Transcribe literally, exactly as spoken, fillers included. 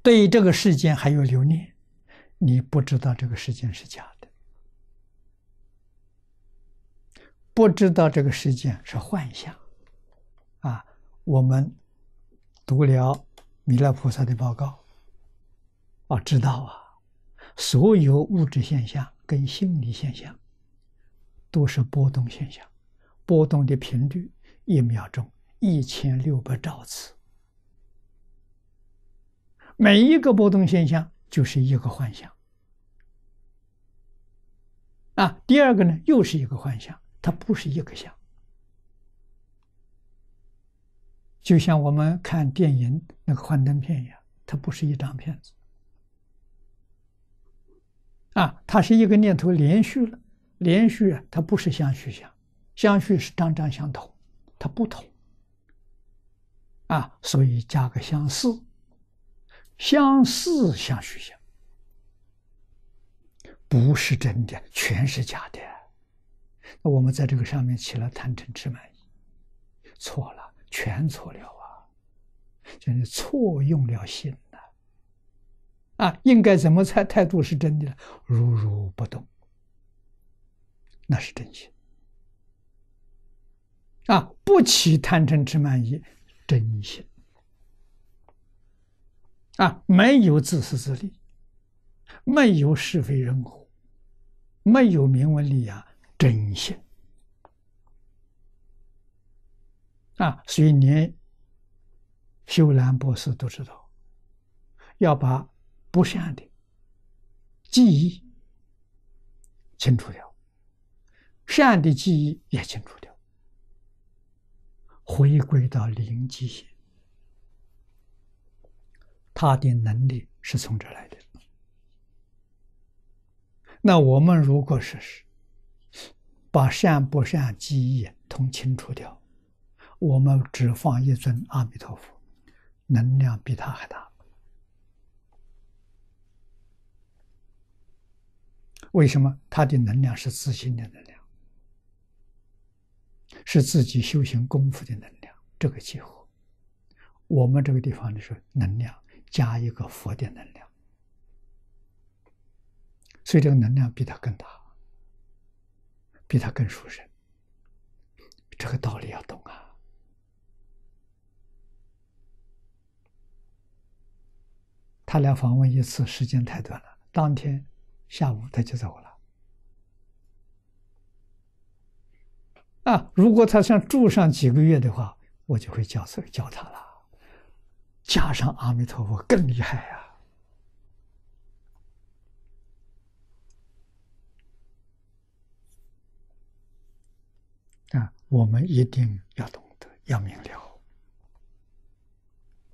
对这个世间还有留念，你不知道这个世间是假的，不知道这个世间是幻象。啊，我们读了弥勒菩萨的报告，啊，知道啊，所有物质现象跟心理现象都是波动现象，波动的频率一秒钟一千六百兆次，每一个波动现象就是一个幻象。啊，第二个呢，又是一个幻象，它不是一个相。就像我们看电影那个幻灯片一样，它不是一张片子。啊，它是一个念头连续了，连续啊，它不是相续相，相续是张张相同，它不同。啊，所以加个相似，相似相续相，不是真的，全是假的。那我们在这个上面起了贪嗔痴慢疑，错了，全错了啊！就是错用了心了。啊，应该怎么才态度是真的呢？如如不动，那是真心。啊，不起贪嗔痴慢疑，真心。啊，没有自私自利，没有是非人我，没有名闻利养，真心。啊，所以连修兰博士都知道，要把不善的记忆清除掉，善的记忆也清除掉，回归到零基心。他的能力是从这来的。那我们如果说是把善不善记忆通清除掉，我们只放一尊阿弥陀佛，能量比他还大。为什么？他的能量是自信的能量，是自己修行功夫的能量，这个结合。我们这个地方的是能量加一个佛的能量，所以这个能量比他更大，比他更殊胜。这个道理要懂啊！他来访问一次，时间太短了，当天下午他就走了。啊，如果他想住上几个月的话，我就会教教他了。加上阿弥陀佛更厉害啊！啊，我们一定要懂得，要明了。